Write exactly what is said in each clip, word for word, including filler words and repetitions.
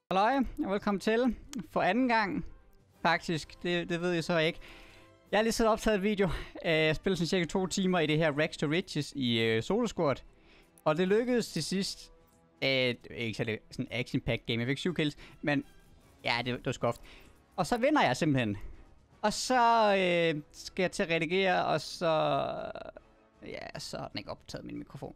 Halløj, og velkommen til. For anden gang, faktisk. Det, det ved jeg så ikke. Jeg har lige siddet og optaget et video. Jeg spillede sådan cirka to timer i det her Rags to Riches i uh, Solosquad. Og det lykkedes til sidst. Uh, ikke så sådan action pack game. Jeg fik syv kills. Men ja, det, det var skuft. Og så vinder jeg simpelthen. Og så uh, skal jeg til at redigere, og så... Ja, så har den ikke optaget min mikrofon.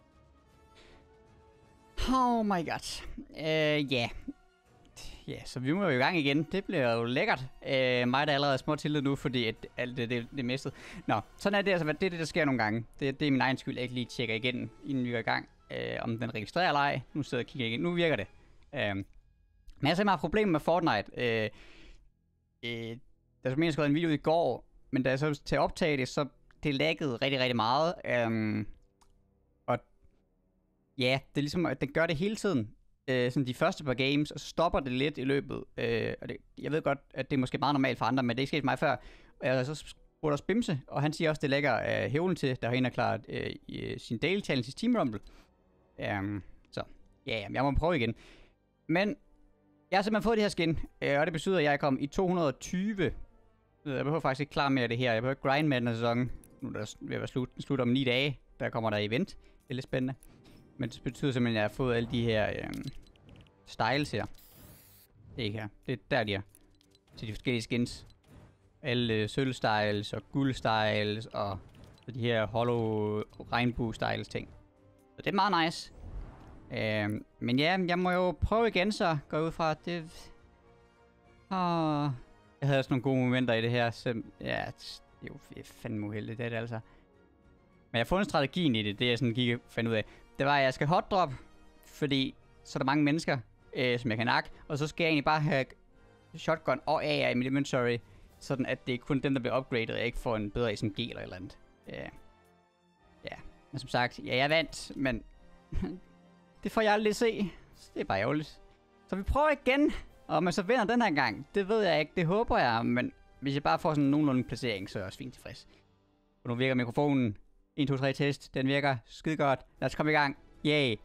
Oh my god. Ja. Uh, yeah. Ja, så vi må jo i gang igen. Det bliver jo lækkert. Uh, mig der er allerede små til det nu, fordi at alt det, det, det er mistet. Nå, sådan er det altså. Det er det, der sker nogle gange. Det, det er min egen skyld, jeg ikke lige tjekker igen, inden vi går i gang. Uh, om den registrerer eller ej. Nu sidder jeg og kigger igen. Nu virker det. Uh, men jeg har simpelthen haft problemer med Fortnite. Uh, uh, der så mener, jeg en video i går, men da jeg så til at optage det, så det laggede rigtig, rigtig meget. Um, og ja, det er ligesom, at den gør det hele tiden. Øh, sådan de første par games, og så stopper det lidt i løbet. Øh, og det, jeg ved godt, at det er måske meget normalt for andre, men det er ikke sket for mig før. Og jeg så spurgte også Bimse, og han siger også, at det lægger øh, hævlen til, der har en erklæret øh, i, sin daily challenge i Team Rumble. Um, så ja, yeah, jeg må prøve igen. Men jeg har simpelthen fået det her skin, øh, og det betyder, at jeg er kommet i to hundrede og tyve. Jeg behøver faktisk ikke klar mere af det her. Jeg behøver ikke grind med den her sæson. Nu er der ved at være slut, slut om ni dage. Der kommer der event. Det er lidt spændende. Men det betyder simpelthen, at jeg har fået alle de her øhm, styles her. Ikke her. Det er der, de er. Til de forskellige skins. Alle øh, sølv-styles og guld-styles og så de her hollow regnbue-styles ting. Så det er meget nice. Øhm, men ja, jeg må jo prøve igen så. Gå ud fra, at det... Åh... Jeg havde også nogle gode momenter i det her. Så ja, det er jo fandme uheldigt, det er det altså. Men jeg har fundet strategien i det, det jeg sådan gik og fandt ud af. Det var, at jeg skal hotdrop, fordi så er der mange mennesker, øh, som jeg kan nakke. Og så skal jeg egentlig bare have shotgun og A R i mit inventory, sådan at det er kun dem, der bliver upgraded, og jeg ikke får en bedre S M G eller et eller andet. Ja. Ja, men som sagt, ja, jeg vandt, men det får jeg aldrig se. Så det er bare ærgerligt. Så vi prøver igen, og om jeg så vinder den her gang, det ved jeg ikke, det håber jeg, men hvis jeg bare får sådan nogenlunde placering, så er jeg også fint tilfreds. Og nu virker mikrofonen. en, to, tre test. Den virker skide godt. Lad os komme i gang. Yay.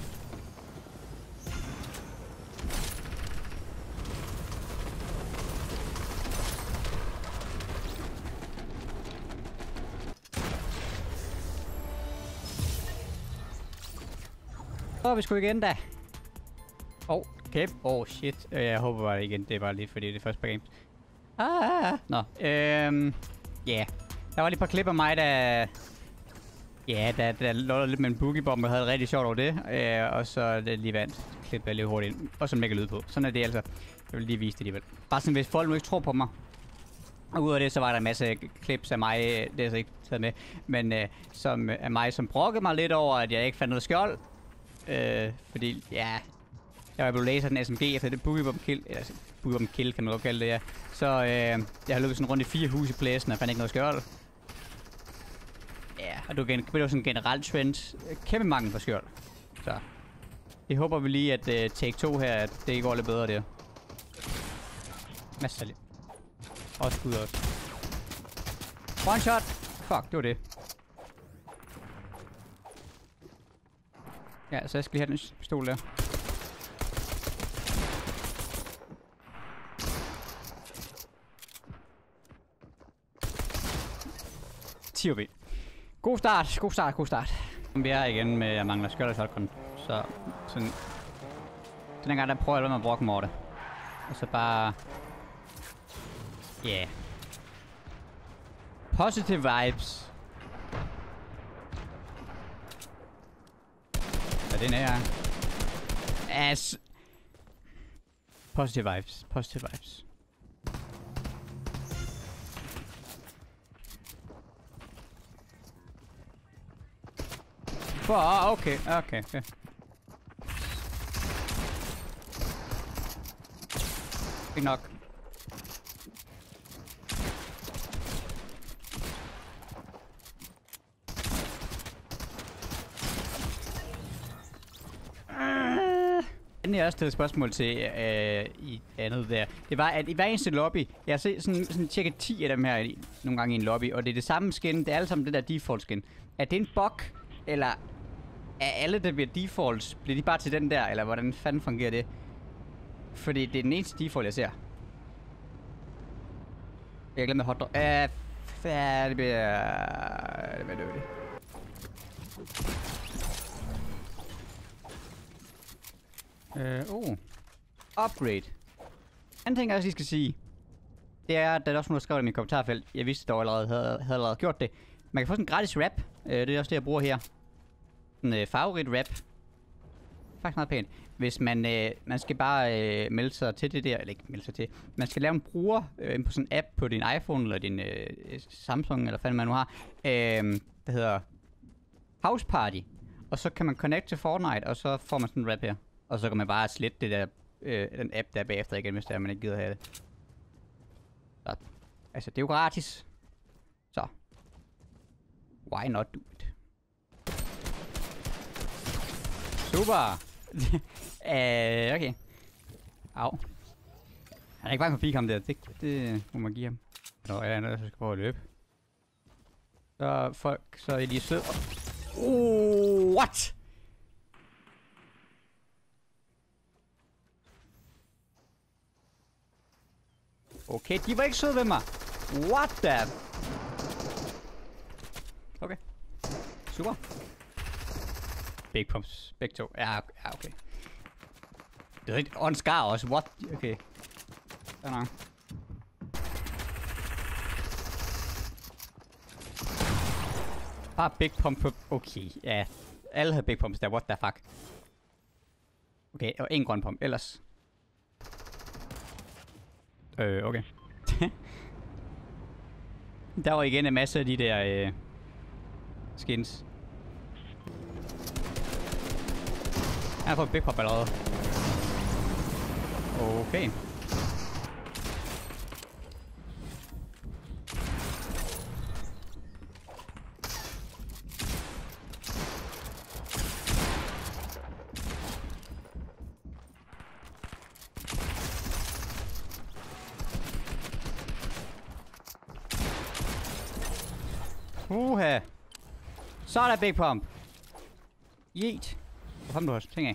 Åh, oh, vi skulle igen da. Åh, oh, kæft. Åh, oh, shit. Jeg håber bare igen. Det er bare lige fordi det er første par games. Ah, nå. Øhm. Ja. Yeah. Der var lige et par klip af mig, der... Ja, der, der lå lidt med en boogiebombe og havde rigtig sjovt over det. Øh, og så er det lige vandt. Klip jeg lige hurtigt ind. Og så mega lyd på. Sådan er det altså. Jeg vil lige vise det alligevel. Bare sådan, hvis folk nu ikke tror på mig. Og ud af det, så var der en masse klips af mig. Det er jeg så ikke taget med. Men øh, som af mig, som brokkede mig lidt over, at jeg ikke fandt noget skjold. Øh, fordi, ja... Jeg var blevet læser den S M G efter det boogiebombe kill. Eller boogiebombe kill, kan man godt kalde det, ja. Så øh, jeg har løbet sådan rundt i fire huse i pladsen, og fandt ikke noget skjold. Ja, og det var sådan en generel trend. Kæmpe mangel på skjold. Så. Jeg håber vi lige, at uh, take to her, at det går lidt bedre der. Masser af også skud også. One shot! Fuck, det var det. Ja, så jeg skal lige have den pistol der. ti O B. God start, god start, god start. Vi er igen med, at jeg mangler skjold og shotgun. Så sådan... Den gang der prøver jeg at med at brokke mig over det. Og så bare... Ja. Yeah. Positive vibes. Hvad er den her? As... Positive vibes, positive vibes. Oh, okay, okay, okay. Fint nok. Jeg har også stillet spørgsmål til øh, i andet der. Det var, at i hver eneste lobby, jeg har set sådan, sådan cirka ti af dem her i, nogle gange i en lobby, og det er det samme skin, det er alle sammen det der default skin. Er det en bug, eller er alle, der bliver defaults, bliver de bare til den der, eller hvordan fanden fungerer det? Fordi det er den eneste default, jeg ser. Jeg glemte hotdog. Øh, ja, det bliver... Det bliver dødigt. Øh, oh. Upgrade. En ting, jeg også lige skal sige, det er, at der er også nogen, der skrev det i mit kommentarfelt. Jeg vidste dog allerede, havde, havde allerede gjort det. Man kan få sådan en gratis wrap. Øh, det er også det, jeg bruger her. En øh, favorit wrap. Faktisk meget pænt. Hvis man, øh, man skal bare øh, melde sig til det der, eller ikke melde sig til. Man skal lave en bruger øh, på sådan en app på din iPhone, eller din øh, Samsung, eller hvad man nu har. Øh, der hedder House Party. Og så kan man connect til Fortnite, og så får man sådan en wrap her. Og så kan man bare slette det der, øh, den app der bagefter igen, hvis det er, man ikke gider have det. Så, altså, det er jo gratis. Så. Why not do it? Super! uh, okay. Au. Han er ikke bange for pik ham der. Det, det må man give ham. Nå, jeg er nødt til at prøve at løbe. Så folk, så er de søde. Oh, what? Okay, de var ikke søde ved mig. What the? Okay. Super. Big pumps. Begge to. Ja, ja, okay. Det er rigtigt. Og en skar også. What? Okay. Sådan nok. Bare big pump på... Okay, ja. Alle havde big pumps der. What the fuck? Okay, og en grøn pump. Ellers... Øh, okay. Der var igen en masse af de der øh, skins. Jeg har fået big pop allerede. Okay. Uha. Så er der big pump. Yeet. Hvor kom du også? Tænk af.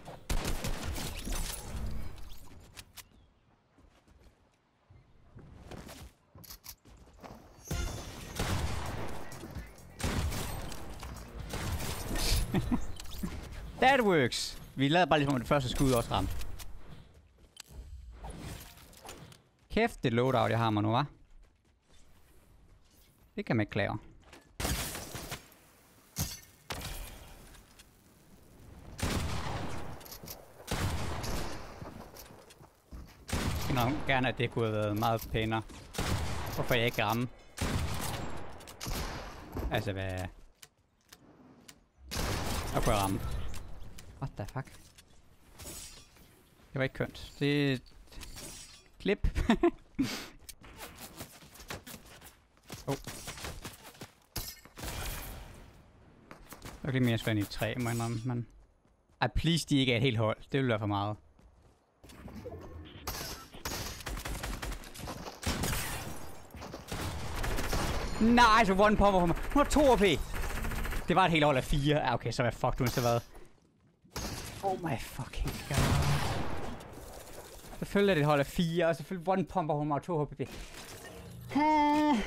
That works. Vi lavede bare ligesom det første skud også ramme. Kæft, det loadout jeg har mig nu, hva'? Det kan man ikke klage. Jeg vil gerne, at det kunne have været meget pænere. Hvorfor jeg ikke ramme? Altså, hvad... Jeg kunne ramme. What the fuck? Det var ikke kønt. Det... Klip. Oh. Jeg kan lige mere spænde i træ, må jeg indrømme, men... Ej, please, de ikke er et helt hold. Det ville være for meget. Nej, så one pumper på mig. Hun har to A P. Det var et helt hold af fire. Ah, okay, så er jeg fucked, hun så hvad. Oh my fucking god. Selvfølgelig er det et hold af fire, og selvfølgelig one pumper hun mig og to H P. Ha.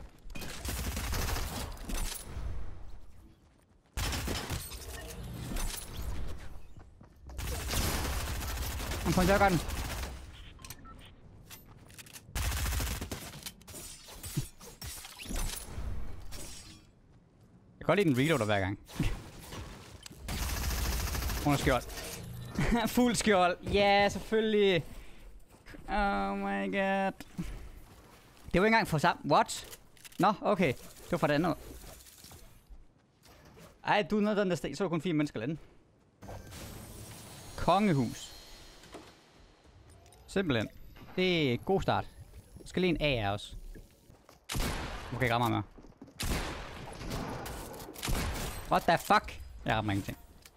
Han får en jogger den. Jeg kan godt lide den reloader hver gang. Hun har skjold. Fuld skjold. Ja, yeah, selvfølgelig. Oh my god. Det var ikke engang for sammen. What? Nå, no, okay. Det var fra det andet. Ej, du er nede den der sten. Så er kun fire mennesker lande. Kongehus. Simpelthen. Det er god start. Jeg skal lige en A af os. Du kan ikke ramme mig. What the fuck? Jeg rammer ingenting.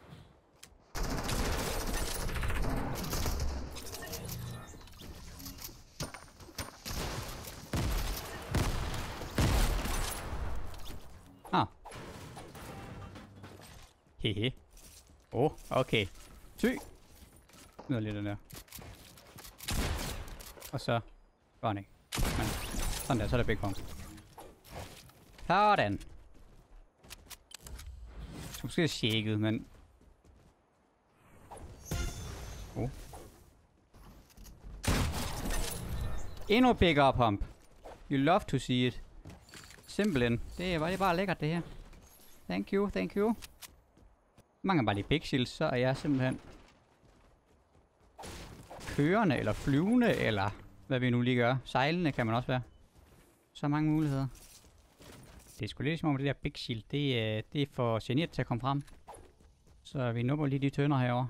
Ah. Hehe. Åh, oh, okay. Syg. Nu er lidt den der. Og så går han ikke. Men sådan der, så er det big pump. Sådan. Jeg skulle måske have shaket, men... Oh. Endnu bigger pump. You love to see it. Simpelthen. Det er bare, det er bare lækkert, det her. Thank you, thank you. Mange bare lige big shields, så er jeg simpelthen... kørende, eller flyvende, eller... hvad vi nu lige gør. Sejlende kan man også være. Så mange muligheder. Det er sgu lidt som om det der big shield, det, øh, det er for generet til at komme frem. Så vi nupper lige de tønder herovre.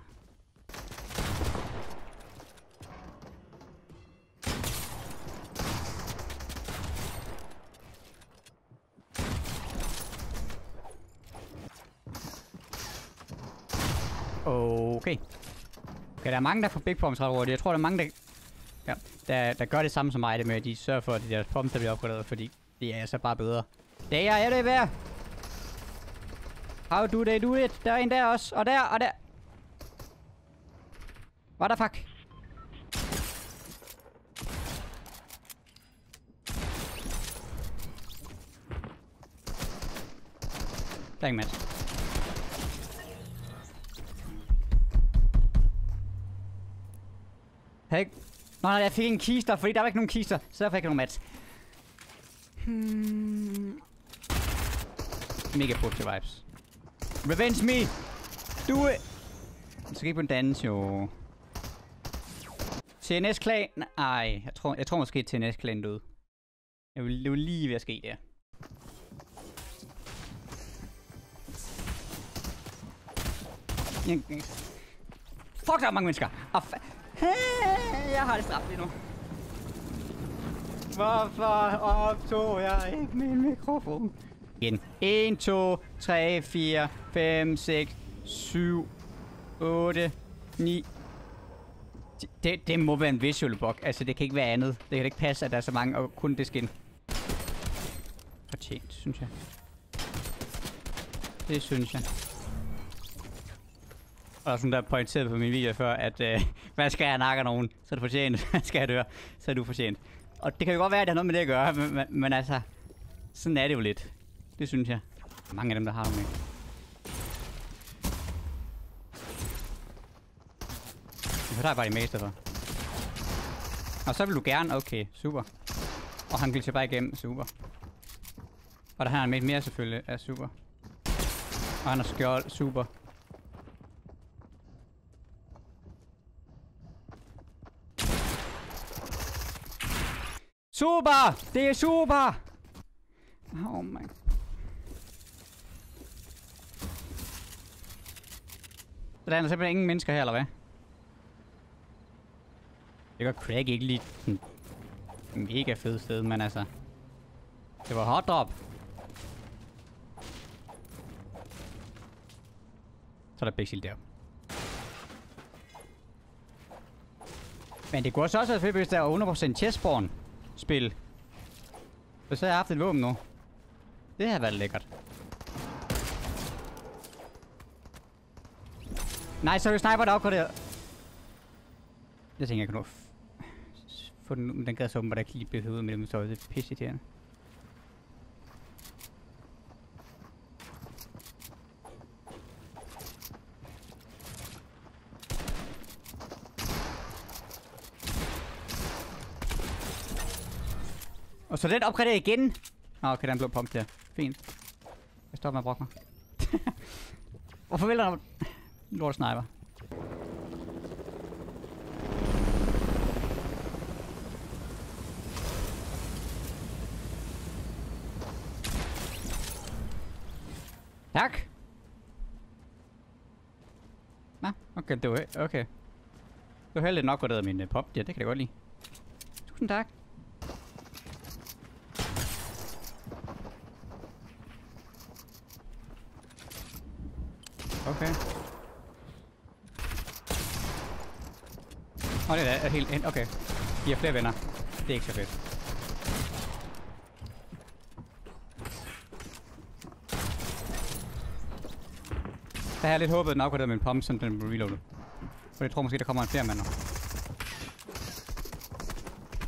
Okay. Okay, der er mange, der får big pumps ret hurtigt. Jeg tror, der er mange, der, ja, der, der gør det samme som mig, det med, at de sørger for, at de der pumps, der bliver opgraderet, fordi det er så bare bedre. Det er, er det værd? How do they do it? Der er en der også, og der, og der. What the fuck? Der er ingen match. Hey. Nå, nej, jeg fik en kister, fordi der var ikke nogen kister, så derfor fik jeg nogen mats. Hmm. Mega positive vibes. Revenge me! Do it! Jeg skal ikke på en dans, jo. T N S-klan? Nej, jeg tror, jeg tror måske T N S-klan døde. Jeg vil, det var lige ved at ske der. Fuck, der er mange mennesker! Oh, jeg har det stramt lige nu. Hvorfor optog jeg ikke min mikrofon? Igen. en, to, tre, fire, fem, seks, syv, otte, ni. Det, det må være en visual bug. Altså, det kan ikke være andet. Det kan ikke passe, at der er så mange, og kun det skin. Fortjent, synes jeg. Det synes jeg. Og der er sådan der pointeret på min video før, at øh, hvad skal jeg nakke nogen, så er det fortjent. Hvad skal jeg døre, så er du fortjent. Og det kan jo godt være, at det har noget med det at gøre, men, men, men altså, sådan er det jo lidt. Det synes jeg. Mange af dem, der har det med. Så der er bare i mester for. Og så vil du gerne, okay, super. Og han glitcher bare igennem, super. Og der har han med mere selvfølgelig, er super. Og han har skjold, super. Super! Det er super! Oh my. Så der er simpelthen ingen mennesker her, eller hvad? Det gør Craig ikke lige en mega fed sted, men altså... Det var hot drop. Så er der big shield der. Men det kunne også være fedt, hvis der var hundrede procent chestborn spil. Så så har jeg haft et våben nu. Det har været lækkert. Nej, så er det sniper, der opgraderet. Jeg tænker, jeg kan nu få den, men den gad så åbenbart ikke lige blive ud med dem, så det er pisse irriterende. Og så den opgraderer igen. Nå, okay, den blev pump der. Fint. Jeg stopper med at brokke mig. Hvorfor vil der lort sniper? Tak. Nå, okay, det var okay. Det var heldigt nok opgraderet min uh, pop. Ja, det kan jeg godt lide. Tusind tak. Okay. Åh, oh, det er helt... Okay. Vi har flere venner. Det er ikke så fedt. Der har jeg lidt håbet, at den opgraderet med en pump, så den blev reloadet. For jeg tror måske, der kommer en flere mand nu.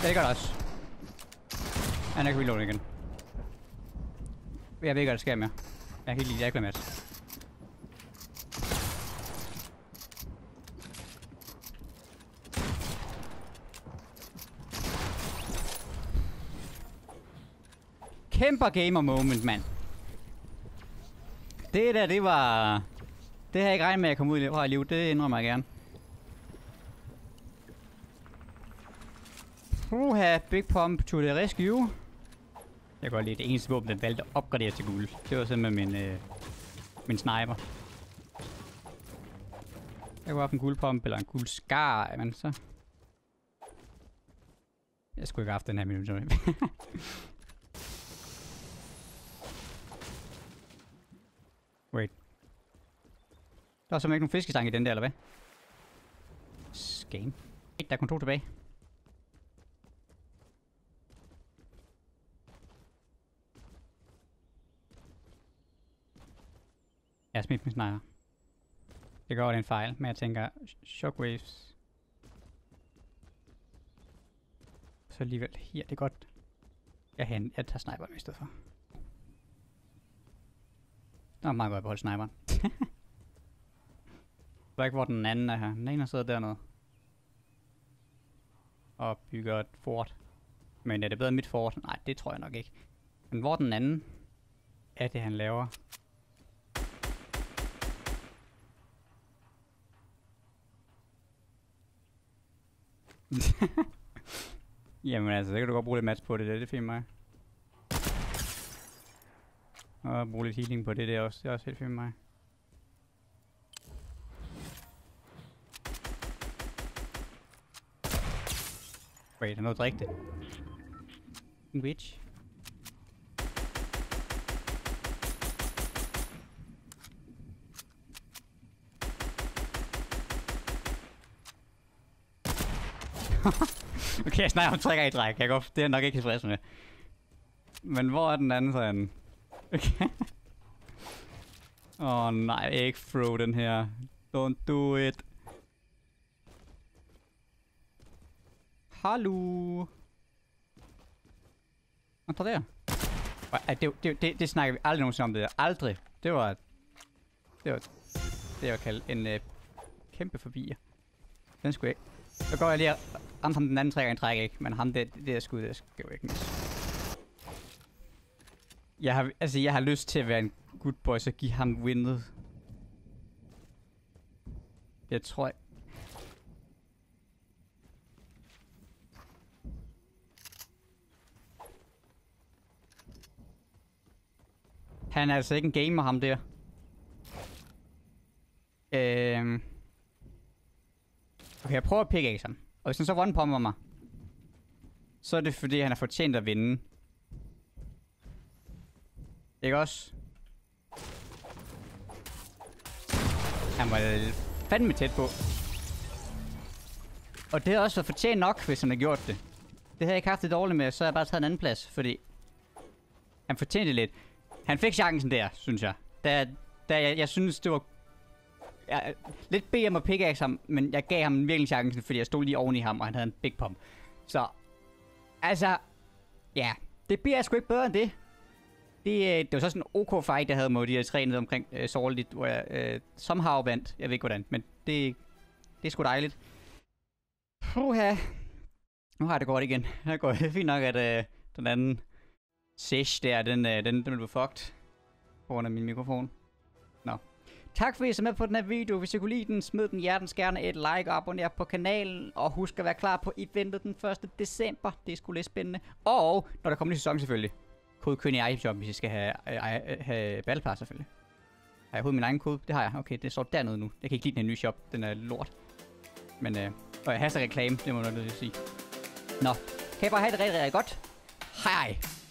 Det gør det også. Han er ikke reload igen. Jeg ved ikke, hvad der sker med. Jeg kan ikke lide, jeg ikke være med. Kæmper gamer moment, mand. Det der, det var... Det har jeg ikke regnet med, at jeg kom ud fra i liv. Det indrømmer jeg gerne. Puha, Big Pump to the rescue. Jeg går lige det eneste våben, den valgte at opgradere til guld. Det var simpelthen min, øh, min sniper. Jeg kunne have en guldpump eller en guld skar, men så... Jeg skulle ikke have haft den her minut. Wait. Der er simpelthen ikke nogen fiskestang i den der, eller hvad? Scam. Der er kun to tilbage. Jeg har smidt min sniper. Det går, det er en fejl, men jeg tænker... Shockwaves. Så alligevel her, det er godt. Jeg, hen, jeg tager sniperen i stedet for. Det var meget godt at beholde sniperen. Jeg ved ikke, hvor den anden er her. Den ene sidder dernede. Og bygger et fort. Men er det bedre mit fort? Nej, det tror jeg nok ikke. Men hvor den anden er det, han laver? Jamen altså, så kan du godt bruge lidt match på det, det er fint mig. Og bruge lidt healing på det der også, det er også helt fint mig. Wait, der er noget at drikke det. En witch. Okay, jeg snakker om trækker i træk. Jeg går, det er jeg nok ikke tilfreds med. Men hvor er den anden sådan? Okay. Åh oh, nej, ikke throw den her. Don't do it. Hallo. Hvad tager der? Det, det, det, det snakker vi aldrig nogensinde om det der. Aldrig. Det var... Det var... Det var kaldt en uh, kæmpe forbi. Den skulle jeg ikke. Så går jeg lige ramt ham den anden trækker en træk, ikke? Men ham det, det der skud, det skal jo ikke misse. Jeg har, altså jeg har lyst til at være en good boy, så give ham winnet. Jeg tror... Jeg... Han er altså ikke en gamer, ham der. Øhm... Okay, jeg prøver at pickaxe ham. Og hvis han så one-pumper mig, så er det fordi, han har fortjent at vinde. Ikke også? Han var fandme tæt på. Og det har også været fortjent nok, hvis han har gjort det. Det havde jeg ikke haft det dårligt med, så har jeg bare taget en anden plads, fordi... Han fortjente lidt. Han fik chancen der, synes jeg. Da, da jeg, jeg synes, det var... Jeg, lidt B M og pickaxe ham, men jeg gav ham virkelig chancen, fordi jeg stod lige oven i ham, og han havde en big pump. Så... Altså... Ja. Det bliver sgu ikke bedre end det. Det, det var så sådan en OK fight, jeg havde mod de her trænet omkring øh, sårligt, hvor jeg øh, somehow vandt. Jeg ved ikke hvordan, men det, det er sgu dejligt. Puha. Nu har det godt igen. Det går fint nok, at øh, den anden sesh der, den, øh, den, den blev fucked. På grund af min mikrofon. Nå. Tak fordi I så med på den her video. Hvis I kunne lide den, smid den hjertens gerne et like og abonner på kanalen. Og husk at være klar på eventet den første december. Det er sgu lidt spændende. Og når der kommer en sæson selvfølgelig. Kode køn i itemshop, hvis I skal have, øh, have Battle Pass selvfølgelig. Har jeg hovedet min egen kode? Det har jeg. Okay, det står dernede nu. Jeg kan ikke lide den nye shop. Den er lort. Men øh, og jeg haster reklame, det må jeg nok sige. Nå, kan I bare have det rigtig, rigtig godt. Hej hej!